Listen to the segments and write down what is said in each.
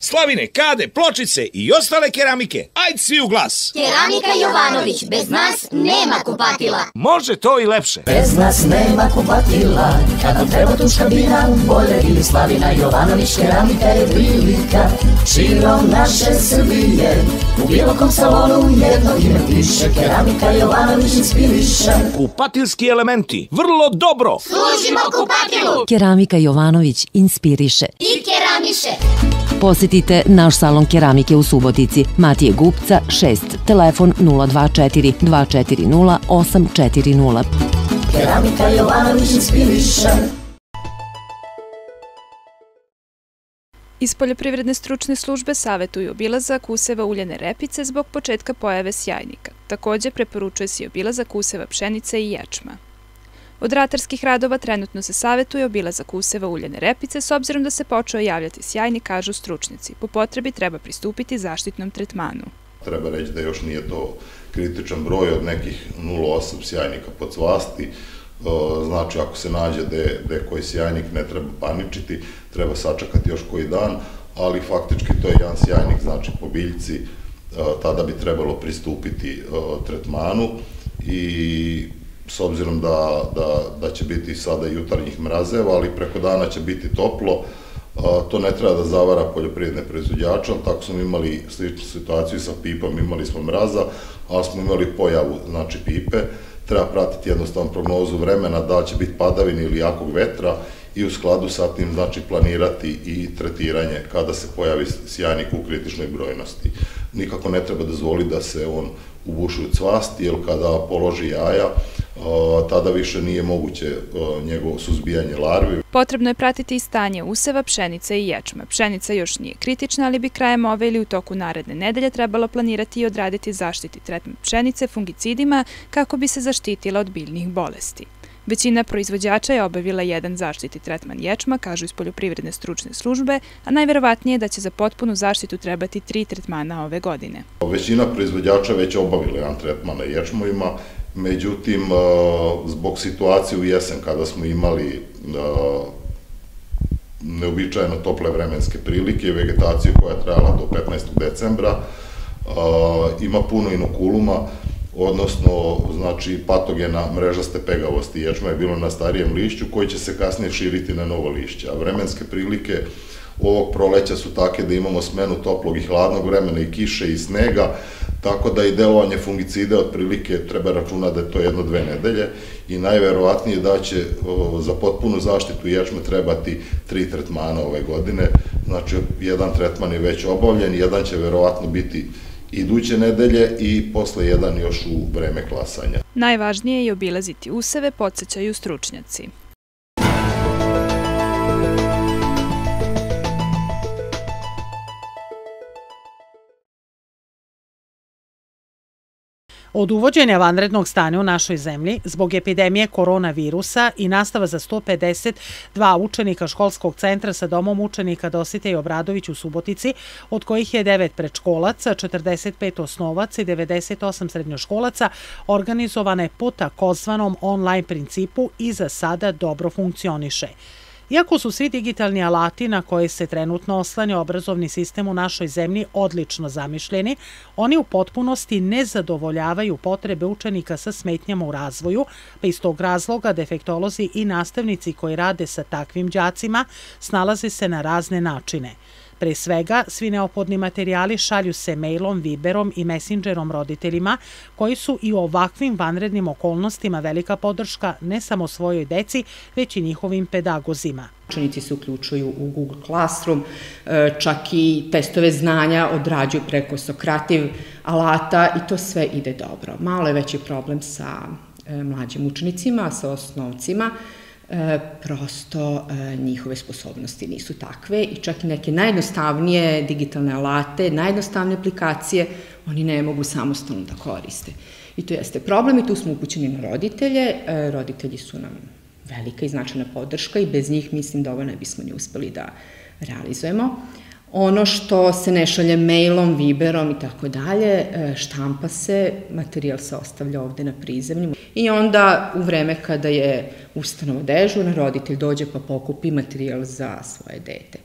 Slavine, kade, pločice i ostale keramike. Ajde svi u glas. Keramika Jovanović, bez nas nema kupatila. Može to i lepše. Bez nas nema kupatila. Kad nam treba tuška bina, bolje ili Slavina Jovanović, keramika je prilika. Širom naše Srbije, u bilo kom salonu jedno ime piše. Keramika Jovanović inspiriše. Kupatilski elementi, vrlo dobro. Služimo kupatilu. Keramika Jovanović inspiriše I keramiše. Posjetite naš salon keramike u Subotici, Matije Gupca 6, telefon 024 240 840. Keramika Jovanović inspiriše. Iz Poljoprivredne stručne službe savjetuju obilazak useva uljane repice zbog početka pojave sjajnika. Također preporučuje se i obilazak useva pšenice i ječma. Od ratarskih radova trenutno se savjetuje obilazak useva uljane repice s obzirom da se počeo javljati sjajnik, kažu stručnjaci. Po potrebi treba pristupiti zaštitnom tretmanu. Treba reći da još nije to kritičan broj od nekih 0,8 sjajnika po cvasti. Znači, ako se nađe da je koji sjajnik, ne treba paničiti, treba sačekati još koji dan, ali faktički to je jedan sjajnik, znači po biljci, tada bi trebalo pristupiti tretmanu i s obzirom da će biti sada jutarnjih mrazeva, ali preko dana će biti toplo, to ne treba da zavara poljoprivredne proizvođače, ali tako smo imali sličnu situaciju sa pipom, imali smo mraza, ali smo imali pojavu, znači pipe, treba pratiti jednostavno prognozu vremena, da će biti padavine ili jakog vetra i u skladu sa tim znači planirati i tretiranje kada se pojavi sjajnik u kritičnoj brojnosti. Nikako ne treba dozvoliti da se on ubušuje cvasti, jer kada položi jaja, tada više nije moguće njegovo suzbijanje larvi. Potrebno je pratiti i stanje useva, pšenice i ječma. Pšenica još nije kritična, ali bi krajem ove ili u toku naredne nedelje trebalo planirati i odraditi zaštiti tretman pšenice fungicidima kako bi se zaštitila od biljnih bolesti. Većina proizvođača je obavila jedan zaštiti tretman ječma, kažu iz Poljoprivredne stručne službe, a najverovatnije je da će za potpunu zaštitu trebati 3 tretmana ove godine. Većina proizvođača već obavila jedan tretman na ječmovima, međutim, zbog situacije u jesen kada smo imali neobičajeno tople vremenske prilike i vegetaciju koja je trajala do 15. decembra, ima puno inokuluma, odnosno, znači, patogena mrežaste pegavosti. Ječma je bilo na starijem lišću koji će se kasnije širiti na novo lišće. A vremenske prilike ovog proleća su take da imamo smenu toplog i hladnog vremena i kiše i snega, tako da i delovanje fungicida otprilike treba računati da je to 1-2 nedelje i najverovatnije da će za potpunu zaštitu ječme trebati 3 tretmana ove godine. Znači, jedan tretman je već obavljen, jedan će verovatno biti iduće nedelje i posle jedan još u vreme klasanja. Najvažnije je obilaziti useve, podsjećaju stručnjaci. Od uvođenja vanrednog stanja u našoj zemlji zbog epidemije koronavirusa i nastava za 152 učenika školskog centra sa domom učenika Dositej Obradović u Subotici, od kojih je 9 predškolaca, 45 osnovaca i 98 srednjoškolaca, organizovane po takozvanom online principu i za sada dobro funkcioniše. Iako su svi digitalni alati na koje se trenutno oslanja obrazovni sistem u našoj zemlji odlično zamišljeni, oni u potpunosti ne zadovoljavaju potrebe učenika sa smetnjama u razvoju, pa iz tog razloga defektolozi i nastavnici koji rade sa takvim đacima snalaze se na razne načine. Pre svega, svi neophodni materijali šalju se mailom, Viberom i Messengerom roditeljima, koji su i u ovakvim vanrednim okolnostima velika podrška ne samo svojoj deci, već i njihovim pedagozima. Učenici se uključuju u Google Classroom, čak i testove znanja odrađuju preko Sokrativ alata i to sve ide dobro. Malo je veći problem sa mlađim učenicima, sa osnovcima, prosto njihove sposobnosti nisu takve i čak i neke najjednostavnije digitalne alate, najjednostavnije aplikacije, oni ne mogu samostalno da koriste. I to jeste problem i tu smo upućeni na roditelje. Roditelji su nam velika i značajna podrška i bez njih mislim da ovo ne bismo ni uspeli da realizujemo. Ono što se ne šalje mailom, Viberom i tako dalje, štampa se, materijal se ostavlja ovde na prizemlju i onda u vreme kada je ustanova dežurna, roditelj dođe pa pokupi materijal za svoje dete.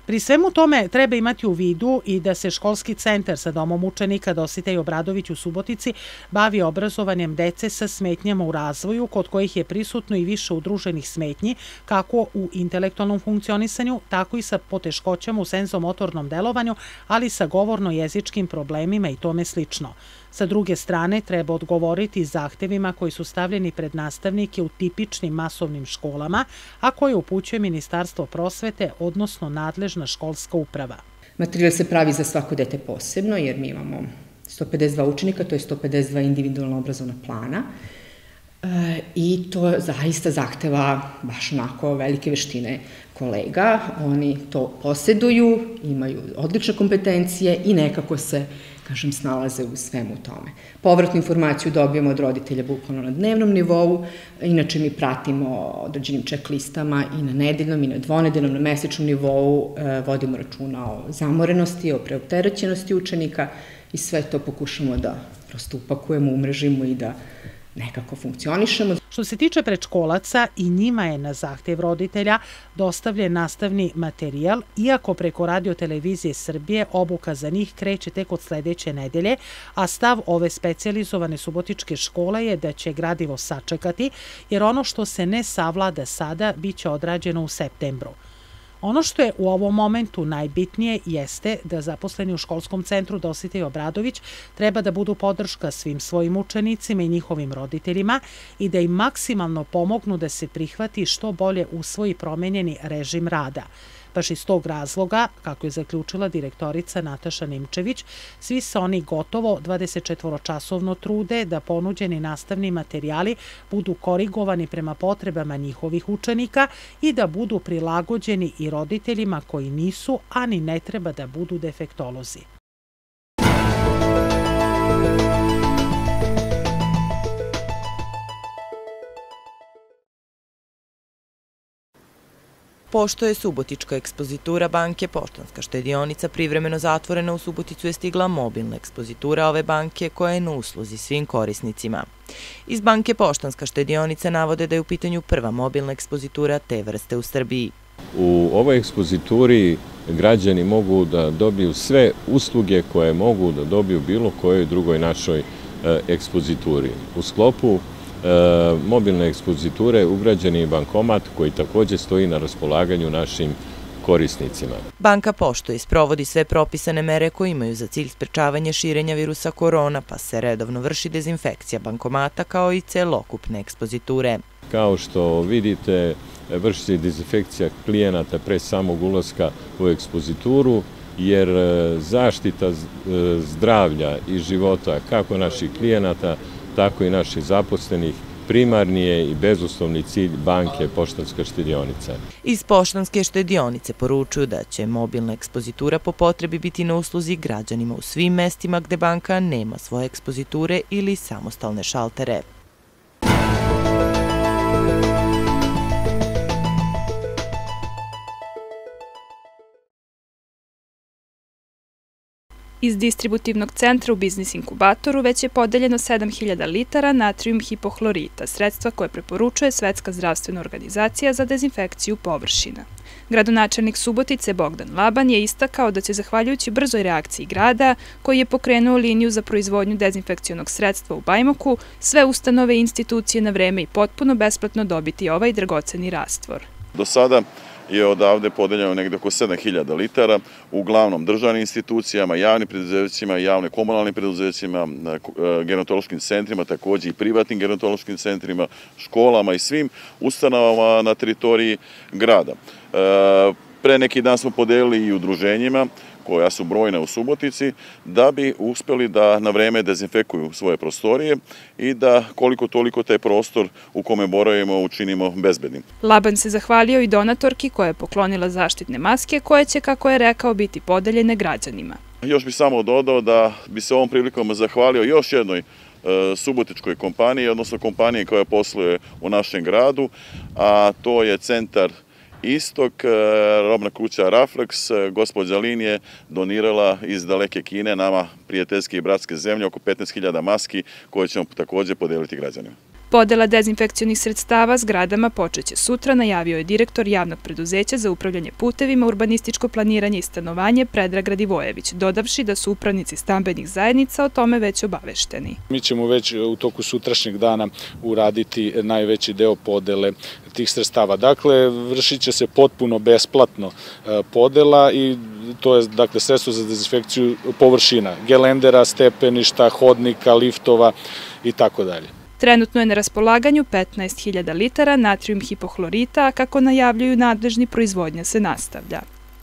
Pri svemu tome treba imati u vidu i da se školski centar sa domom učenika Dositej Obradović u Subotici bavi obrazovanjem dece sa smetnjama u razvoju, kod kojih je prisutno i više udruženih smetnji, kako u intelektualnom funkcionisanju, tako i sa poteškoćama u senzomotornom delovanju, ali sa govorno-jezičkim problemima i tome slično. Sa druge strane, treba odgovoriti zahtevima koji su stavljeni pred nastavnike u tipičnim masovnim školama, a koje upućuje Ministarstvo prosvete, odnosno nadležna školska uprava. Materijal se pravi za svako dete posebno, jer mi imamo 152 učenika, to je 152 individualno obrazovna plana, i to zaista zahteva baš onako velike veštine kolega. Oni to poseduju, imaju odlične kompetencije i nekako se, kažem, snalaze u svemu tome. Povratnu informaciju dobijemo od roditelja bukvalno na dnevnom nivou, inače mi pratimo određenim checklistama i na nedeljnom i na dvonedeljnom, na mesečnom nivou, vodimo računa o zamorenosti, o preopterećenosti učenika i sve to pokušamo da prosto upakujemo, umrežimo i da nekako funkcionišemo. Što se tiče predškolaca, i njima je na zahtev roditelja dostavljen nastavni materijal, iako preko Radio-televizije Srbije obuka za njih kreće tek od sledeće nedelje, a stav ove specijalizovane subotičke škole je da će gradivo sačekati, jer ono što se ne savlada sada biće odrađeno u septembru. Ono što je u ovom momentu najbitnije jeste da zaposleni u školskom centru Dositej Obradović treba da budu podrška svim svojim učenicima i njihovim roditeljima i da im maksimalno pomognu da se prihvati što bolje usvoji promenjeni režim rada. Baš iz tog razloga, kako je zaključila direktorica Nataša Nimčević, svi se oni gotovo 24-časovno trude da ponuđeni nastavni materijali budu korigovani prema potrebama njihovih učenika i da budu prilagođeni i roditeljima koji nisu, a ni ne treba da budu defektolozi. Pošto je subotička ekspozitura banke Poštanska štedionica privremeno zatvorena, u Suboticu je stigla mobilna ekspozitura ove banke koja je na usluzi svim korisnicima. Iz banke Poštanska štedionica navode da je u pitanju prva mobilna ekspozitura te vrste u Srbiji. U ovoj ekspozituri građani mogu da dobiju sve usluge koje mogu da dobiju bilo kojoj drugoj našoj ekspozituri. U sklopu mobilne ekspoziture ugrađen je bankomat koji također stoji na raspolaganju našim korisnicima. Banka Pošto sprovodi sve propisane mere koje imaju za cilj sprečavanje širenja virusa korona, pa se redovno vrši dezinfekcija bankomata kao i celokupne ekspoziture. Kao što vidite, vrši se dezinfekcija klijenata pre samog ulaska u ekspozituru, jer zaštita zdravlja i života kako naših klijenata, tako i naših zaposlenih primarni je i bezuslovni cilj banke Poštanska štedionica. Iz Poštanske štedionice poručuju da će mobilna ekspozitura po potrebi biti na usluzi građanima u svim mestima gde banka nema svoje ekspoziture ili samostalne šaltere. Iz distributivnog centra u biznis inkubatoru već je podeljeno 7000 litara natrijum hipohlorita, sredstva koje preporučuje Svetska zdravstvena organizacija za dezinfekciju površina. Gradonačelnik Subotice Bogdan Laban je istakao da će, zahvaljujući brzoj reakciji grada, koji je pokrenuo liniju za proizvodnju dezinfekcionog sredstva u Bajmoku, sve ustanove i institucije na vreme i potpuno besplatno dobiti ovaj dragoceni rastvor. Do sada je odavde podeljeno negde oko 7000 litara, uglavnom državnim institucijama, javnim preduzećima, javnim komunalnim preduzećima, gerontološkim centrima, također i privatnim gerontološkim centrima, školama i svim ustanovama na teritoriji grada. Pre neki dan smo podelili i udruženjima koja su brojne u Subotici, da bi uspeli da na vreme dezinfekuju svoje prostorije i da koliko toliko taj prostor u kome boravimo učinimo bezbednim. Laban se zahvalio i donatorki koja je poklonila zaštitne maske koje će, kako je rekao, biti podeljene građanima. Još bih samo dodao da bi se ovom prilikom zahvalio još jednoj subotičkoj kompaniji, odnosno kompaniji koja posluje u našem gradu, a to je Centar istok. Robna kuća Raflex, gospođa Lin je donirala iz daleke Kine nama prijateljske i bratske zemlje oko 15.000 maski koje ćemo također podeliti građanima. Podela dezinfekcionih sredstava zgradama počeće sutra, najavio je direktor Javnog preduzeća za upravljanje putevima, urbanističko planiranje i stanovanje Predrag Radivojević, dodavši da su upravnici stambenih zajednica o tome već obavešteni. Mi ćemo već u toku sutrašnjeg dana uraditi najveći deo podele tih sredstava. Dakle, vršit će se potpuno besplatno podela i to je dakle sredstvo za dezinfekciju površina, gelendera, stepeništa, hodnika, liftova i tako dalje. Trenutno je na raspolaganju 15.000 litara natrijum hipohlorita, a kako najavljuju nadležni, proizvodnja se nastavlja.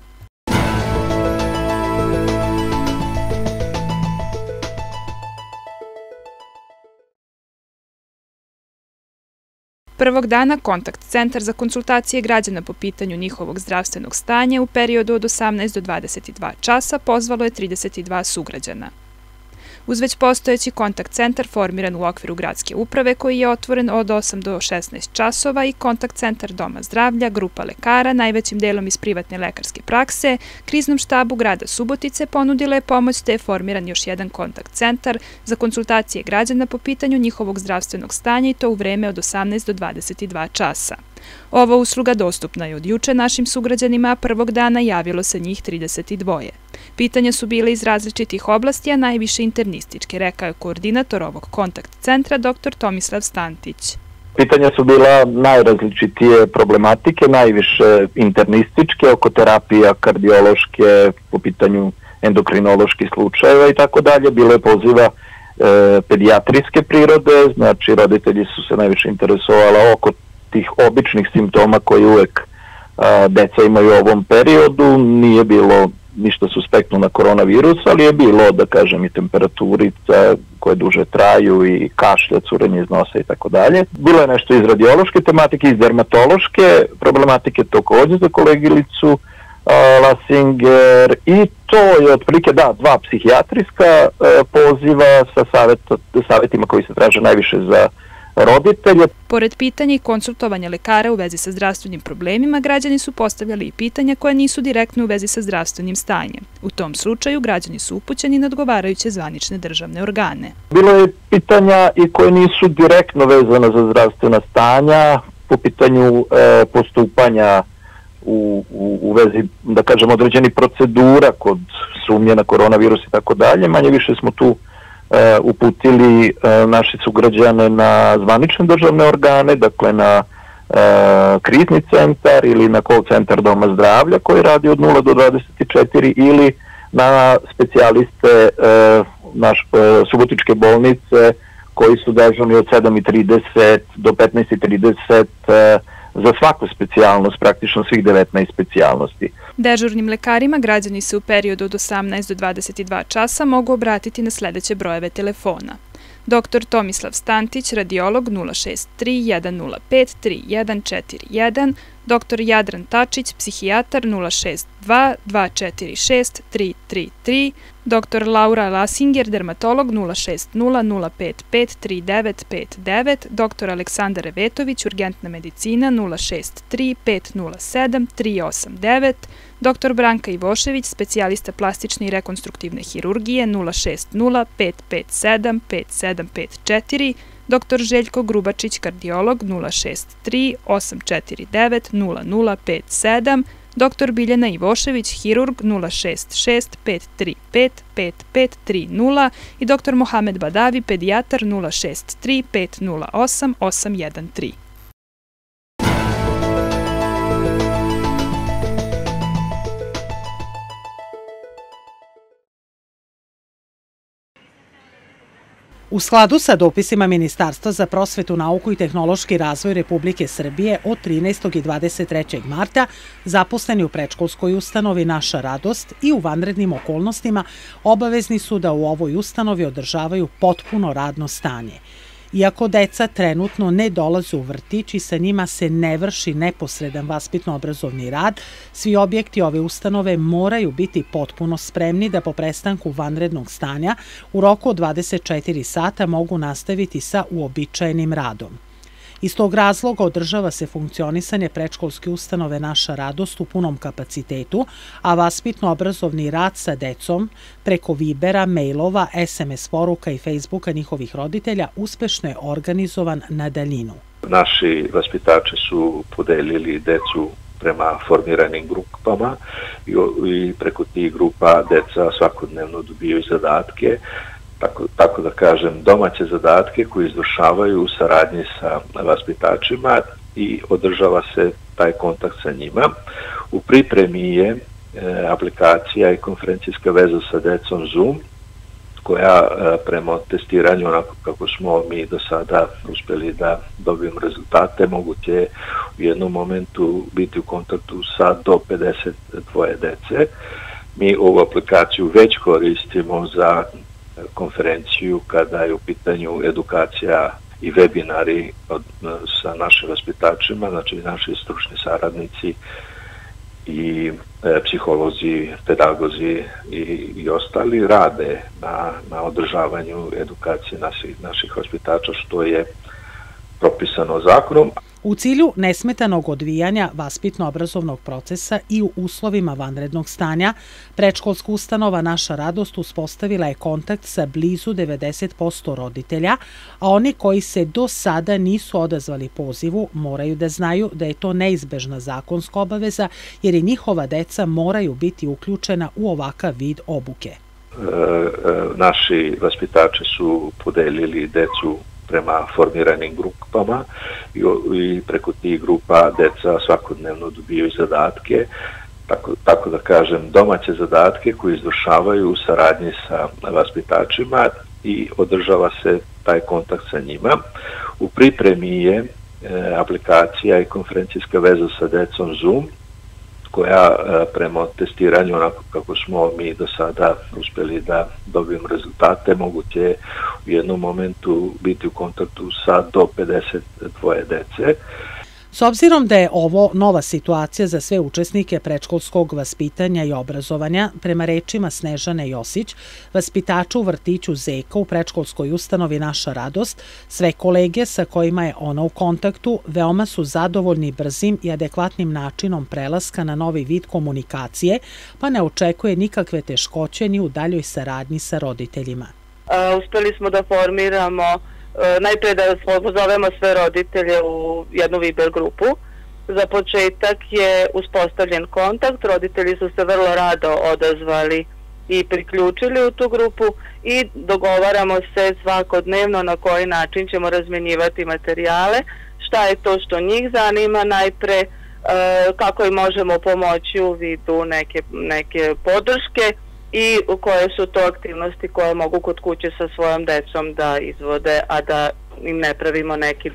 Prvog dana kontakt centar za konsultacije građana po pitanju njihovog zdravstvenog stanja u periodu od 18 do 22 časa pozvalo je 32 sugrađana. Uz već postojeći kontakt centar formiran u okviru gradske uprave koji je otvoren od 8 do 16 časova i kontakt centar Doma zdravlja, grupa lekara, najvećim delom iz privatne lekarske prakse, kriznom štabu grada Subotice ponudila je pomoć te je formiran još jedan kontakt centar za konsultacije građana po pitanju njihovog zdravstvenog stanja i to u vreme od 18 do 22 časa. Ova usluga dostupna je od juče našim sugrađanima, a prvog dana javilo se njih 32. Pitanja su bile iz različitih oblasti, a najviše internističke, rekao je koordinator ovog kontakt centra, dr. Tomislav Stantić. Pitanja su bila najrazličitije problematike, najviše internističke, oko terapija, kardiološke, po pitanju endokrinoloških slučajeva i tako dalje. Bilo je poziva pedijatrijske prirode, znači roditelji su se najviše interesovala oko tih običnih simptoma koji uvek deca imaju u ovom periodu. Nije bilo ništa suspektno na koronavirus, ali je bilo, da kažem, i temperaturica koje duže traju i kašlja, curenje iz nosa i tako dalje. Bilo je nešto iz radiološke tematike, iz dermatološke problematike takođe za kolegilicu Lasinger i to je otprilike, dva psihijatrijska poziva sa savjetima koji se traže najviše za roditelje. Pored pitanja i konsultovanja lekara u vezi sa zdravstvenim problemima, građani su postavljali i pitanja koja nisu direktno u vezi sa zdravstvenim stanjem. U tom slučaju građani su upućeni na odgovarajuće zvanične državne organe. Bilo je pitanja i koje nisu direktno vezane za zdravstvena stanja, po pitanju postupanja u vezi, da kažem, određenih procedura kod sumnje na koronavirus i tako dalje. Manje više smo tu uputili naši sugrađane na zvanične državne organe, dakle na krizni centar ili na call centar Doma zdravlja koji radi od 0 do 24 ili na specijaliste Subotičke bolnice koji su dežurni od 7:30 do 15:30 za svaku specijalnost, praktično svih 19 specijalnosti. Dežurnim lekarima građani se u periodu od 18 do 22 časa mogu obratiti na sledeće brojeve telefona. Dr. Tomislav Stantić, radiolog 063 105 3141, dr. Jadran Tačić, psihijatar 062 246 333, dr. Laura Lasinger, dermatolog 060 055 3959, dr. Aleksandar Revetović, urgentna medicina 063 507 389, dr. Branka Ivošević, specijalista plastične i rekonstruktivne hirurgije 060 557 5754, dr. Željko Grubačić, kardiolog 063 849 0057, dr. Biljana Ivošević, hirurg 066 535 5530 i dr. Mohamed Badavi, pedijatar 063 508 813. U skladu sa dopisima Ministarstva za prosvetu, nauku i tehnološki razvoj Republike Srbije od 13. i 23. marta zaposleni u predškolskoj ustanovi Naša radost i u vanrednim okolnostima obavezni su da u ovoj ustanovi održavaju potpuno radno stanje. Iako deca trenutno ne dolaze u vrtić i sa njima se ne vrši neposredan vaspitno-obrazovni rad, svi objekti ove ustanove moraju biti potpuno spremni da po prestanku vanrednog stanja u roku od 24 sata mogu nastaviti sa uobičajenim radom. Iz tog razloga održava se funkcionisanje predškolske ustanove Naša radost u punom kapacitetu, a vaspitno-obrazovni rad sa decom preko Vibera, mailova, SMS poruka i Facebooka njihovih roditelja uspešno je organizovan na daljinu. Naši vaspitači su podelili decu prema formiranim grupama i preko tih grupa deca svakodnevno dobijaju zadatke, tako da kažem domaće zadatke koje izvršavaju u saradnji sa vaspitačima i održava se taj kontakt sa njima. U pripremi je aplikacija i konferencijska veza sa decom Zoom, koja prema testiranju, onako kako smo mi do sada uspeli da dobijemo rezultate, moguće je u jednom momentu biti u kontaktu sa do 52 dece. Mi ovu aplikaciju već koristimo za konferenciju kada je u pitanju edukacija i webinari sa našim vaspitačima, znači naši stručni saradnici i psiholozi, pedagozi i ostali rade na održavanju edukacije naših vaspitača, što je propisano zakonom. U cilju nesmetanog odvijanja vaspitno-obrazovnog procesa i u uslovima vanrednog stanja, predškolska ustanova Naša radost uspostavila je kontakt sa blizu 90% roditelja, a oni koji se do sada nisu odazvali pozivu moraju da znaju da je to neizbežna zakonska obaveza, jer i njihova deca moraju biti uključena u ovakav vid obuke. Naši vaspitači su podelili decu prema formiranim grupama i preko tih grupa deca svakodnevno dobijaju zadatke, tako da kažem domaće zadatke koje izvršavaju u saradnji sa vaspitačima i održava se taj kontakt sa njima. U pripremi je aplikacija i konferencijska veza sa decom Zoom, koja prema testiranju, onako kako smo mi do sada uspeli da dobijemo rezultate, moguće je u jednom momentu biti u kontaktu sa do 52 dece. S obzirom da je ovo nova situacija za sve učesnike predškolskog vaspitanja i obrazovanja, prema rečima Snežane Josić, vaspitača u vrtiću Zeka u predškolskoj ustanovi Naša radost, sve kolege sa kojima je ona u kontaktu veoma su zadovoljni brzim i adekvatnim načinom prelaska na novi vid komunikacije, pa ne očekuje nikakve teškoće ni u daljoj saradnji sa roditeljima. Uspeli smo da formiramo najpre da pozovemo sve roditelje u jednu Viber grupu. Za početak je uspostavljen kontakt, roditelji su se vrlo rado odazvali i priključili u tu grupu i dogovaramo se svakodnevno na koji način ćemo razmenjivati materijale, šta je to što njih zanima najpre, kako im možemo pomoći u vidu neke podrške i koje su to aktivnosti koje mogu kod kuće sa svojom decom da izvode, a da im ne pravimo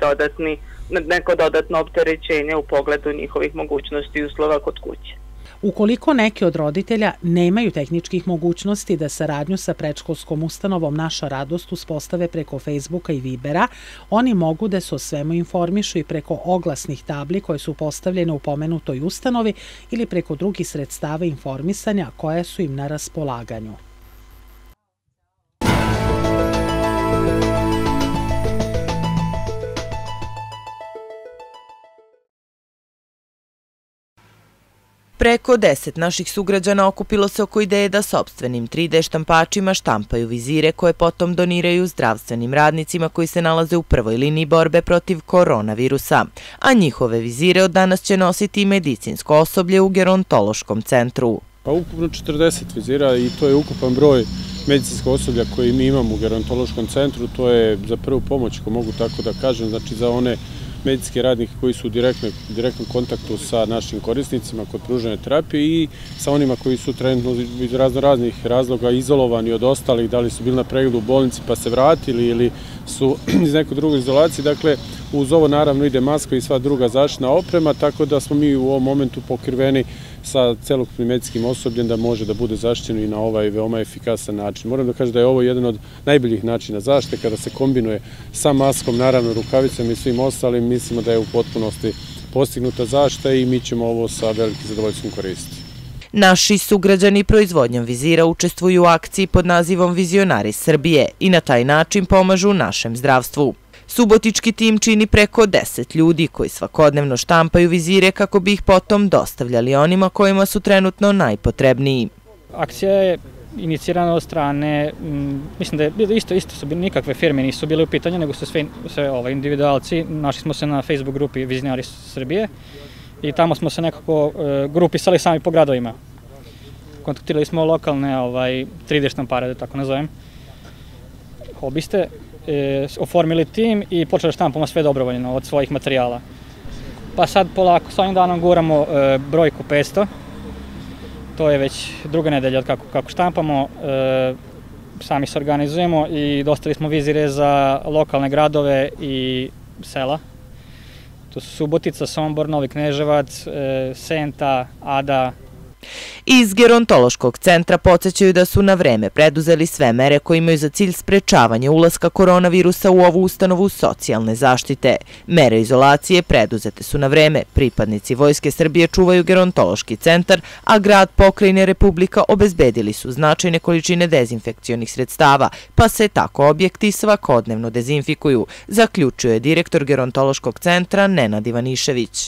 neko dodatno opterećenje u pogledu njihovih mogućnosti i uslova kod kuće. Ukoliko neki od roditelja nemaju tehničkih mogućnosti da saradnju sa predškolskom ustanovom Naša radost uspostave preko Facebooka i Vibera, oni mogu da se o svemu informišu i preko oglasnih tabli koje su postavljene u pomenutoj ustanovi ili preko drugih sredstava informisanja koja su im na raspolaganju. Preko 10 naših sugrađana okupilo se oko ideje da sopstvenim 3D štampačima štampaju vizire koje potom doniraju zdravstvenim radnicima koji se nalaze u prvoj liniji borbe protiv koronavirusa, a njihove vizire od danas će nositi i medicinsko osoblje u gerontološkom centru. Pa ukupno 40 vizira i to je ukupan broj medicinskog osoblja koji mi imamo u gerontološkom centru, to je za prvu pomoć, ako mogu tako da kažem, znači za one medicinske radnike koji su u direktnom kontaktu sa našim korisnicima kod pružanja terapije i sa onima koji su trenutno iz raznih razloga izolovani od ostalih, da li su bili na pregledu u bolnici pa se vratili ili su iz nekoj drugoj izolaciji. Dakle, uz ovo naravno ide maska i sva druga zaštitna oprema, tako da smo mi u ovom momentu pokriveni sa celokupnim medicinskim osobljem da može da bude zaštićeno i na ovaj veoma efikasan način. Moram da kažem da je ovo jedan od najboljih načina zaštite kada se kombinuje sa maskom, naravno rukavicama i svim ostalim. Mislimo da je u potpunosti postignuta zaštita i mi ćemo ovo sa velikim zadovoljstvom koristiti. Naši sugrađani proizvodnjom vizira učestvuju u akciji pod nazivom Vizionari Srbije i na taj način pomažu našem zdravstvu. Subotički tim čini preko 10 ljudi koji svakodnevno štampaju vizire kako bi ih potom dostavljali onima kojima su trenutno najpotrebniji. Akcija je inicirana od strane, mislim da je isto su bili, nikakve firme nisu bile u pitanju, nego su sve individualci. Našli smo se na Facebook grupi Vizionari Srbije i tamo smo se nekako grupisali sami po gradovima. Kontaktirali smo lokalne 3D štampare, da tako nazovem, hobiste, oformili tim i počeli štampamo sve dobrovoljno od svojih materijala. Pa sad polako, s ovim danom guramo brojku 500. To je već druga nedelja kako štampamo, sami se organizujemo i dostavili smo vizire za lokalne gradove i sela. To su Subotica, Sombor, Novi Kneževac, Senta, Ada. Iz gerontološkog centra podsjećaju da su na vreme preduzeli sve mere koje imaju za cilj sprečavanje ulaska koronavirusa u ovu ustanovu socijalne zaštite. Mere izolacije preduzete su na vreme. Pripadnici Vojske Srbije čuvaju gerontološki centar, a grad, pokrajine, Republika obezbedili su značajne količine dezinfekcionih sredstava, pa se tako objekti svakodnevno dezinfikuju, zaključuje direktor gerontološkog centra Nenad Ivanišević.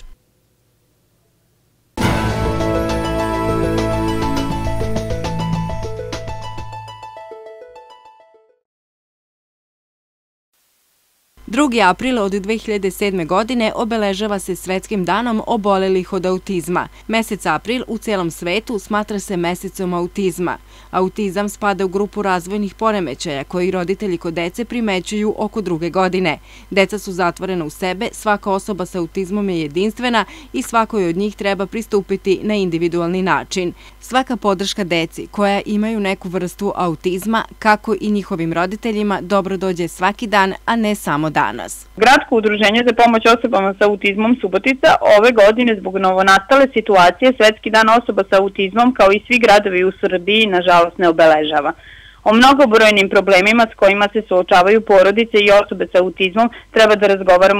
Drugi april od 2007. godine obeležava se Svetskim danom obolelih od autizma. Mesec april u celom svetu smatra se mesecom autizma. Autizam spada u grupu razvojnih poremećaja koji roditelji kod dece primećuju oko 2. godine. Deca su zatvorena u sebe, svaka osoba sa autizmom je jedinstvena i svakoj od njih treba pristupiti na individualni način. Svaka podrška deci koja imaju neku vrstu autizma, kako i njihovim roditeljima, dobro dođe svaki dan, a ne samo danas. Gradsko udruženje za pomoć osobama sa autizmom Subotica ove godine zbog novonastale situacije Svetski dan osoba sa autizmom kao i svi gradovi u Srbiji nažalost ne obeležava. O mnogobrojnim problemima s kojima se suočavaju porodice i osobe sa autizmom treba da razgovaramo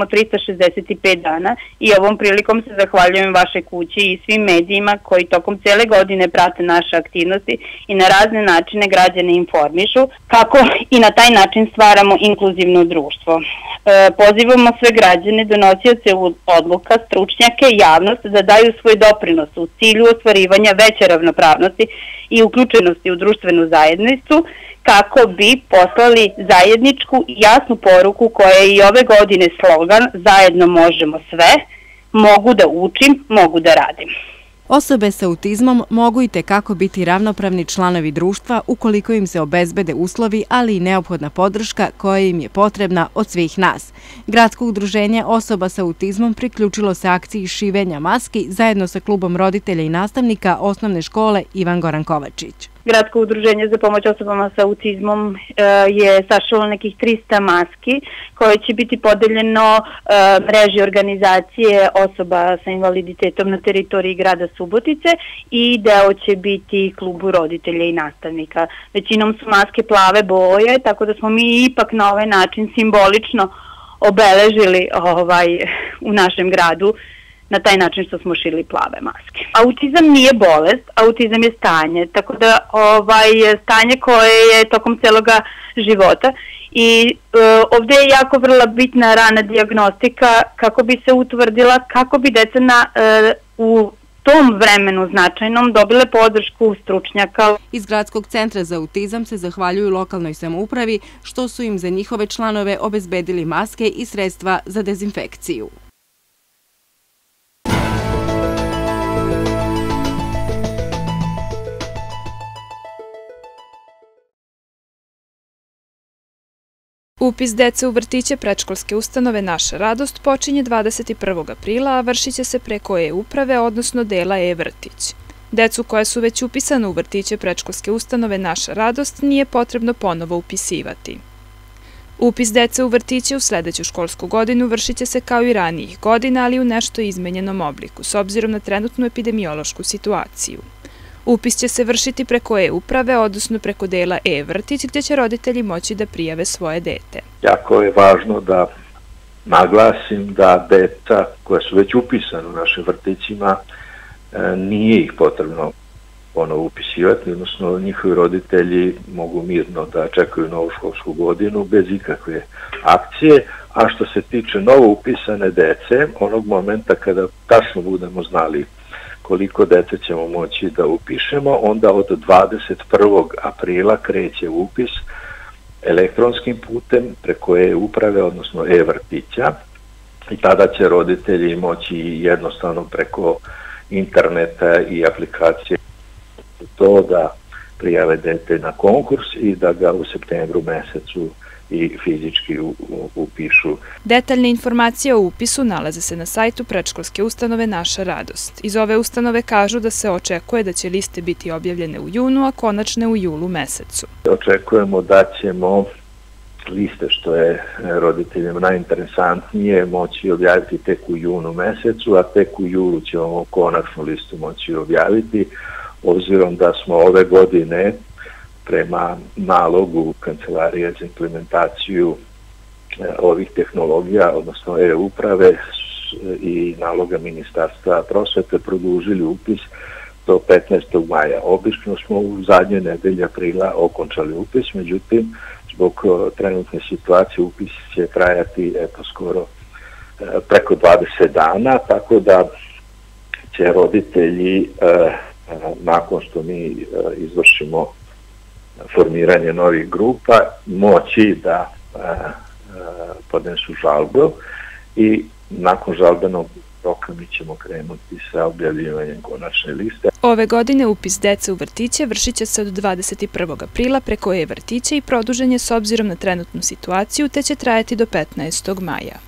365 dana i ovom prilikom se zahvaljujem vašoj kući i svim medijima koji tokom cele godine prate naše aktivnosti i na razne načine građane informišu kako i na taj način stvaramo inkluzivno društvo. Pozivamo sve građane, donosioce odluka, stručnjake i javnost da daju svoj doprinos u cilju ostvarivanja veće ravnopravnosti i uključenosti u društvenu zajednicu kako bi poslali zajedničku i jasnu poruku koja je i ove godine slogan "Zajedno možemo sve, mogu da učim, mogu da radim". Osobe sa autizmom mogu i tekako biti ravnopravni članovi društva ukoliko im se obezbede uslovi, ali i neophodna podrška koja im je potrebna od svih nas. Gradsko udruženje osoba sa autizmom priključilo se akciji šivenja maski zajedno sa klubom roditelja i nastavnika osnovne škole Ivan Goran Kovačić. Gradsko udruženje za pomoć osobama sa autizmom je sašilo nekih 300 maski koje će biti podeljeno mreži organizacije osoba sa invaliditetom na teritoriji grada Subotice i deo će biti klubu roditelja i nastavnika. Većinom su maske plave boje, tako da smo mi ipak na ovaj način simbolično obeležili u našem gradu na taj način što smo šili plave maske. Autizam nije bolest, autizam je stanje, tako da stanje koje je tokom celoga života i ovde je jako vrlo bitna rana dijagnostika kako bi se utvrdila, kako bi deca u tom vremenu značajnom dobile podršku stručnjaka. Iz Gradskog centra za autizam se zahvaljuju lokalnoj samoupravi što su im za njihove članove obezbedili maske i sredstva za dezinfekciju. Upis dece u vrtiće predškolske ustanove Naša radost počinje 21. aprila, a vršit će se preko e-uprave, odnosno dela e-vrtić. Decu koja su već upisana u vrtiće predškolske ustanove Naša radost nije potrebno ponovo upisivati. Upis dece u vrtiće u sledeću školsku godinu vršit će se kao i ranijih godina, ali u nešto izmenjenom obliku, s obzirom na trenutnu epidemiološku situaciju. Upis će se vršiti preko e-uprave, odnosno preko dela e-vrtić, gdje će roditelji moći da prijave svoje dete. Jako je važno da naglasim da deca koja su već upisane u našim vrtićima nije ih potrebno ponovo upisivati, odnosno njihovi roditelji mogu mirno da čekaju novu školsku godinu bez ikakve akcije, A što se tiče novo upisane dece, onog momenta kada tačno budemo znali koliko dece ćemo moći da upišemo, onda od 21. aprila kreće upis elektronskim putem preko e-uprave, odnosno e-vrtića, i tada će roditelji moći jednostavno preko interneta i aplikacije to da prijave dete na konkurs i da ga u septembru mesecu i fizički upišu. Detaljne informacije o upisu nalaze se na sajtu predškolske ustanove Naša radost. Iz ove ustanove kažu da se očekuje da će liste biti objavljene u junu, a konačne u julu mesecu. Očekujemo da ćemo liste, što je roditeljima najinteresantnije, moći objaviti tek u junu mesecu, a tek u julu ćemo konačnu listu moći objaviti, obzirom da smo ove godine prema nalogu Kancelarije za implementaciju ovih tehnologija, odnosno e-uprave i naloga Ministarstva prosvete produžili upis do 15. maja. Obično smo u zadnjoj nedelji aprila okončali upis, međutim, zbog trenutne situacije upis će trajati skoro preko 20 dana, tako da će roditelji nakon što mi izvršimo formiranje novih grupa moći da podnesu žalbu i nakon žalbenog roka mi ćemo krenuti sa objavljivanjem konačne liste. Ove godine upis dece u vrtiće vršit će se od 21. aprila preko e-vrtića i produžen je s obzirom na trenutnu situaciju, te će trajati do 15. maja.